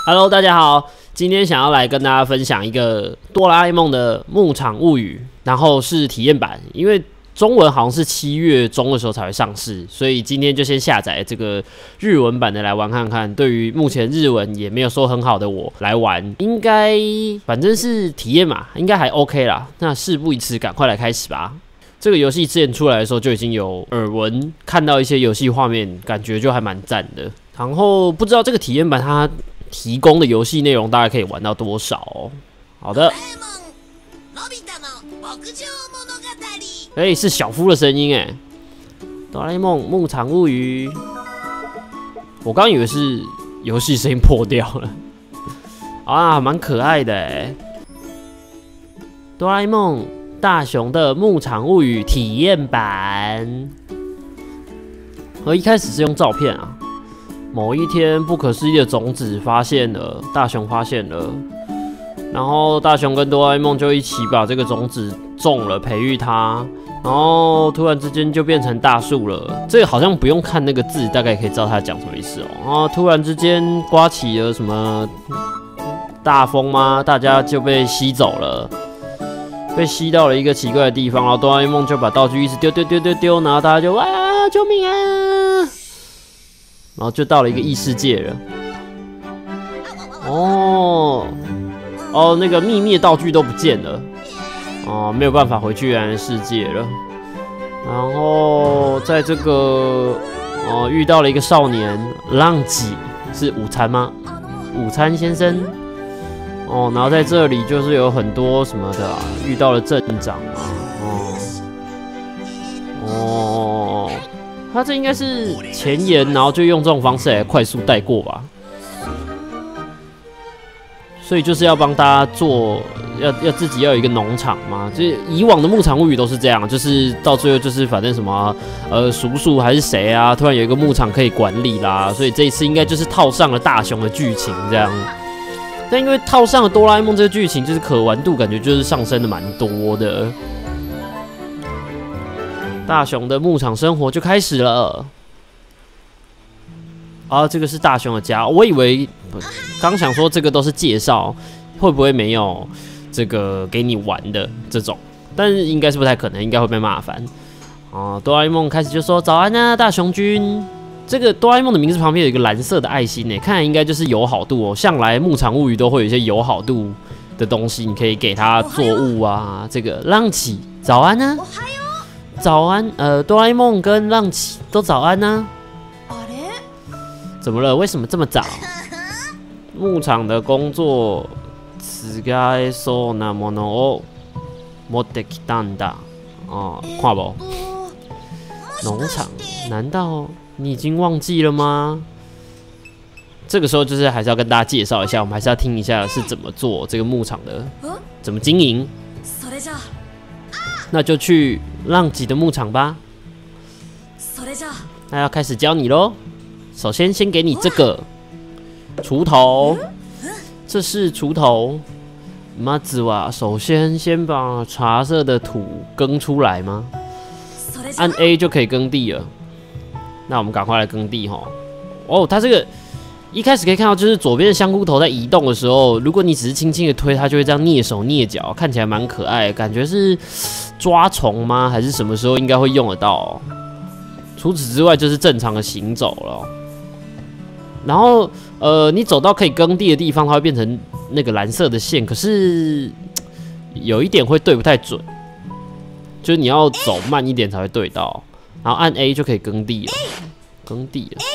Hello， 大家好，今天想要来跟大家分享一个哆啦 A 梦的牧场物语，然后是体验版，因为中文好像是7月中的时候才会上市，所以今天就先下载这个日文版的来玩看看。对于目前日文也没有说很好的我来玩，应该反正是体验嘛，应该还 OK 啦。那事不宜迟，赶快来开始吧。这个游戏之前出来的时候就已经有耳闻，看到一些游戏画面，感觉就还蛮赞的。然后不知道这个体验版它提供的游戏内容大概可以玩到多少哦？好的，是小夫的声音哎，哆啦 A 梦牧场物语。我刚以为是游戏声音破掉了啊，蛮可爱的哎。哆啦 A 梦大雄的牧场物语体验版。我一开始是用照片啊。某一天，不可思议的种子发现了，大雄发现了，然后大雄跟哆啦 A 梦就一起把这个种子种了，培育它，然后突然之间就变成大树了。这个好像不用看那个字，大概可以知道它讲什么意思哦。然后突然之间刮起了什么大风吗？大家就被吸走了，被吸到了一个奇怪的地方，然后哆啦 A 梦就把道具一直丢，然后大家就哇救命啊！然后就到了一个异世界了。那个秘密的道具都不见了。没有办法回去原来的世界了。然后在这个遇到了一个少年浪吉，是午餐吗？午餐先生。然后在这里就是有很多什么的遇到了镇长啊。他这应该是前言，然后就用这种方式来快速带过吧。所以就是要帮大家做，要自己要有一个农场嘛。就是以往的牧场物语都是这样，就是到最后就是反正什么叔叔还是谁啊，突然有一个牧场可以管理啦。所以这一次应该就是套上了大雄的剧情这样。但因为套上了哆啦 A 梦这个剧情，就是可玩度感觉就是上升的蛮多的。大雄的牧场生活就开始了。这个是大雄的家。我以为刚想说这个都是介绍，会不会没有这个给你玩的这种？但是应该是不太可能，应该会被骂烦。哆啦 A 梦开始就说早安啊，大雄君。这个哆啦 A 梦的名字旁边有一个蓝色的爱心诶，看来应该就是友好度哦。向来牧场物语都会有一些友好度的东西，你可以给他作物啊。这个浪奇早安啊。早安，哆啦 A 梦跟浪奇都早安呢。怎么了？为什么这么早？牧场的工作，使该そうなものを持ってきたんだ。看不？农场？难道你已经忘记了吗？这个时候就是还是要跟大家介绍一下，我们还是要听一下是怎么做这个牧场的，怎么经营。那就去浪吉的牧场吧。那要开始教你咯。首先，先给你这个锄头，这是锄头。まずは首先把茶色的土耕出来吗？按 A 就可以耕地了。那我们赶快来耕地哈。它这个一开始可以看到，就是左边的香菇头在移动的时候，如果你只是轻轻的推，它就会这样蹑手蹑脚，看起来蛮可爱的，感觉是抓虫吗？还是什么时候应该会用得到？除此之外，就是正常的行走了。然后你走到可以耕地的地方，它会变成那个蓝色的线，可是有一点会对不太准，就是你要走慢一点才会对到。然后按 A 就可以耕地了，耕地了。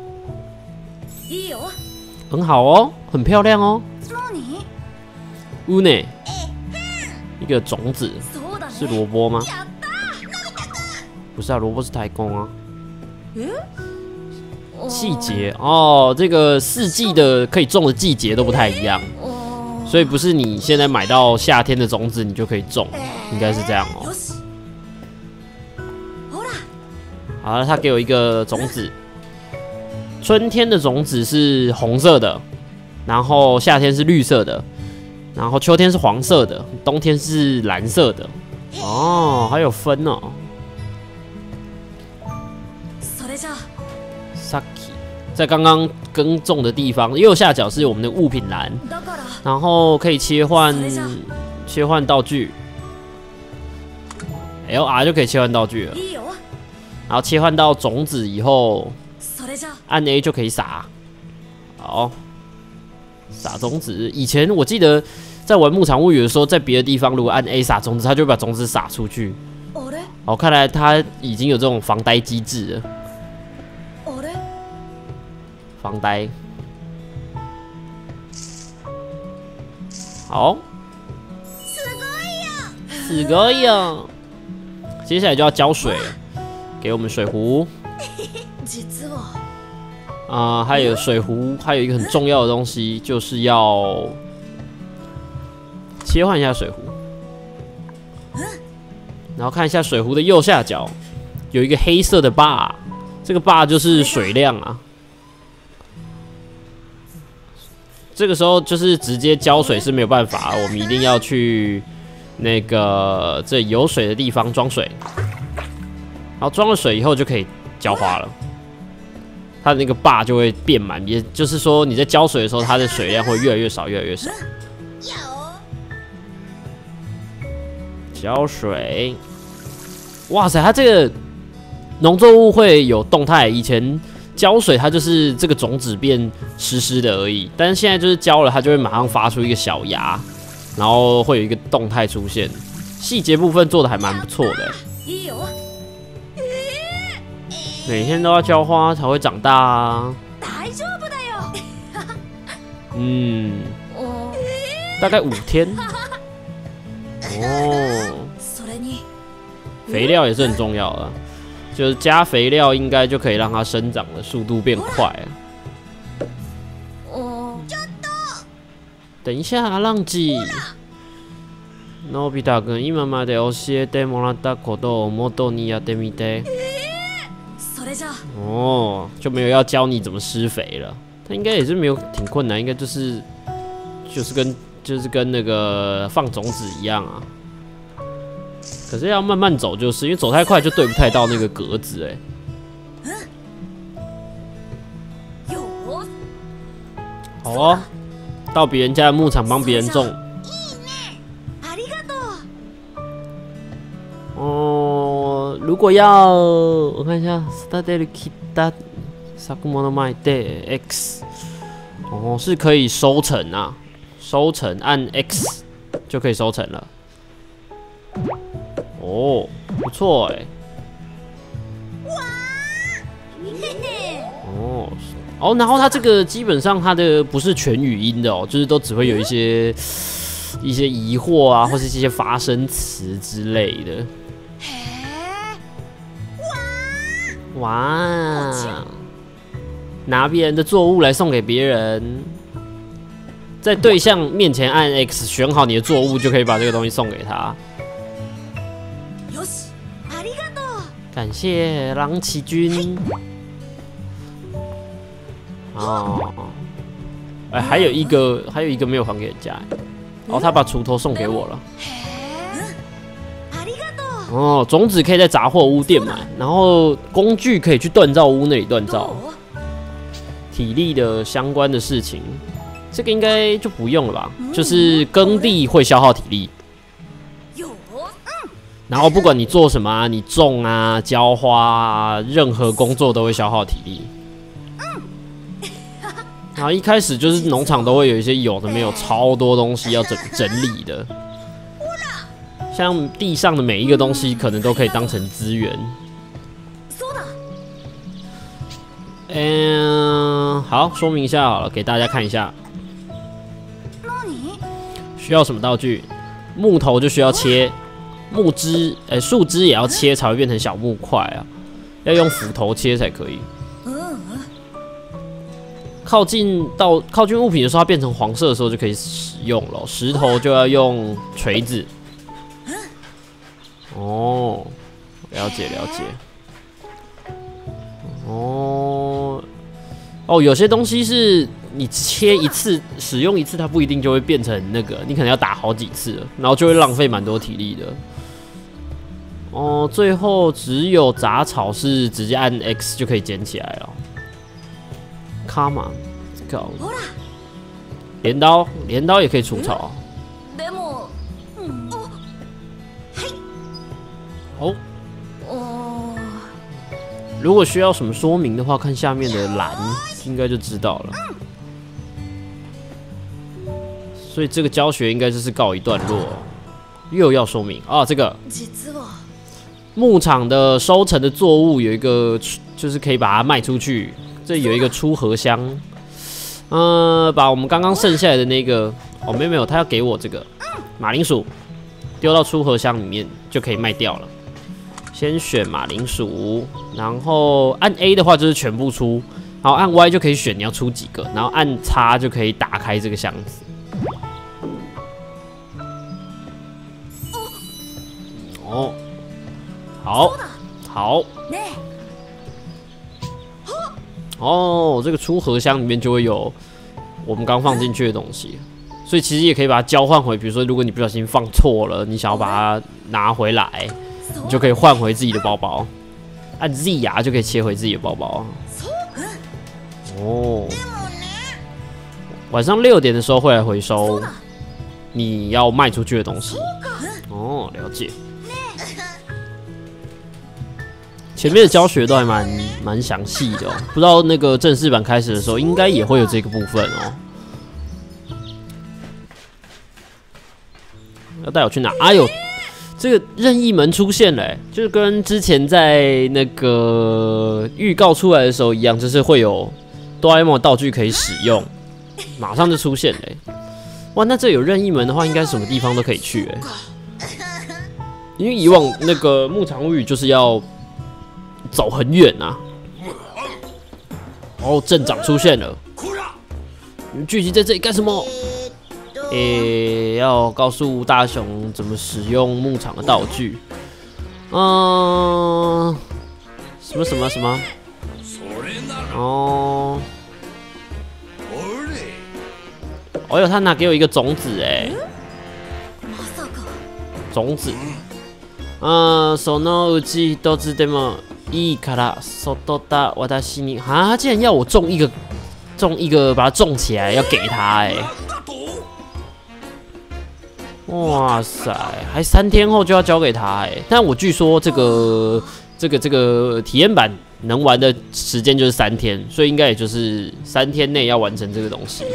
很好哦，很漂亮哦。乌呢？一个种子是萝卜吗？不是啊，萝卜是台公啊。季节这个四季的可以种的季节都不太一样，所以不是你现在买到夏天的种子你就可以种，应该是这样哦。好了，他给我一个种子。春天的种子是红色的，然后夏天是绿色的，然后秋天是黄色的，冬天是蓝色的。还有分哦。Saki， 在刚刚耕种的地方，右下角是我们的物品栏，然后可以切换道具 ，LR 就可以切换道具了。然后切换到种子以后，按 A 就可以撒。好，撒种子。以前我记得在玩牧场物语的时候，在别的地方如果按 A 撒种子，它就会把种子撒出去。哦，看来它已经有这种防呆机制了。防呆。好，すごいよ。接下来就要浇水了，给我们水壶。还有水壶，还有一个很重要的东西，就是要切换一下水壶。然后看一下水壶的右下角有一个黑色的 bar， 这个 bar 就是水量啊。这个时候就是直接浇水是没有办法，我们一定要去那个这有水的地方装水，然后装了水以后就可以浇花了。它的那个坝就会变满，也就是说你在浇水的时候，它的水量会越来越少，越来越少。浇水，哇塞，它这个农作物会有动态，以前。浇水它就是这个种子变湿湿的而已，但是现在就是浇了，它就会马上发出一个小芽，然后会有一个动态出现。细节部分做的还蛮不错的。每天都要浇花才会长大啊。大概5天。哦，肥料也是很重要的。就是加肥料，应该就可以让它生长的速度变快了。等一下，浪迹。のび太くん、今まで教えてもらったことを元にやってみて。哦，就没有要教你怎么施肥了。它应该也是没有挺困难，应该就是跟那个放种子一样啊。可是要慢慢走，就是因为走太快就对不太到那个格子好哦，到别人家的牧场帮別人種。哦，如果要我看一下 ，start 切った作物前で X， 哦是可以收成啊，收成按 X 就可以收成了。哦，不错然后它这个基本上它的不是全语音的哦，就是都只会有一些疑惑啊，或是一些发声词之类的。哇！拿别人的作物来送给别人，在对象面前按 X 选好你的作物，就可以把这个东西送给他。感谢狼骑军。哦，还有一个没有还给人家，他把锄头送给我了。哦，种子可以在杂货屋店买，然后工具可以去锻造屋那里锻造。体力的相关的事情，这个应该就不用了吧？就是耕地会消耗体力。然后不管你做什么啊，你种啊、浇花啊，任何工作都会消耗体力。然后一开始就是农场都会有一些有的没有超多东西要整理的，像地上的每一个东西可能都可以当成资源。好，说明一下好了，给大家看一下。需要什么道具？木头就需要切。木枝，树枝也要切才会变成小木块啊，要用斧头切才可以。靠近物品的时候，它变成黄色的时候就可以使用了。石头就要用锤子。哦，了解。有些东西是你切一次、使用一次，它不一定就会变成那个，你可能要打好几次了，然后就会浪费蛮多体力的。最后只有杂草是直接按 X 就可以捡起来了。 卡嘛，搞镰刀，镰刀也可以除草。哦。如果需要什么说明的话，看下面的栏应该就知道了。所以这个教学应该就是告一段落。又要说明啊，这个牧场的收成的作物有一个，就是可以把它卖出去。这有一个出荷箱，把我们刚刚剩下来的那个，哦，没有，他要给我这个马铃薯，丢到出荷箱里面就可以卖掉了。先选马铃薯，然后按 A 的话就是全部出，然后按 Y 就可以选你要出几个，然后按叉就可以打开这个箱子。哦，好。哦，这个出荷箱里面就会有我们刚放进去的东西，所以其实也可以把它交换回。比如说，如果你不小心放错了，你想要把它拿回来，你就可以换回自己的包包。按 Z 呀就可以切回自己的包包。哦，晚上6点的时候会来回收你要卖出去的东西。哦，了解。前面的教学都还蛮详细的哦，不知道那个正式版开始的时候，应该也会有这个部分哦。要带我去哪？哎呦，这个任意门出现了，就是跟之前在那个预告出来的时候一样，就是会有哆啦 A 梦的道具可以使用，马上就出现了。哇，那这有任意门的话，应该什么地方都可以去因为以往那个牧场物语就是要走很远啊。哦，镇长出现了，你们聚集在这里干什么？要告诉大雄怎么使用牧场的道具。什么？哦，哦哟，他拿给我一个种子种子。そのうち一つでもいいからそっとだ私に。他竟然要我种一个，把它种起来，要给他哇塞，还3天后就要交给他但我据说这个体验版能玩的时间就是3天，所以应该也就是3天内要完成这个东西。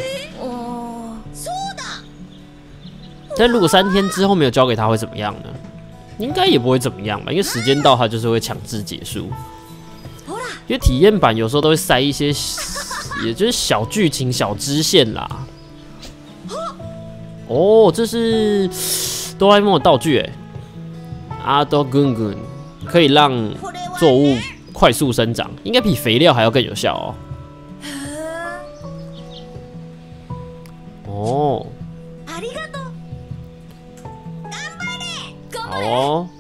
但如果3天之后没有交给他会怎么样呢？应该也不会怎么样吧，因为时间到他就是会强制结束。因为体验版有时候都会塞一些，也就是小剧情、小支线啦。哦，这是哆啦 A 梦的道具阿多滚滚可以让作物快速生长，应该比肥料还要更有效哦。好哦。